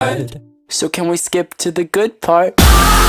So can we skip to the good part?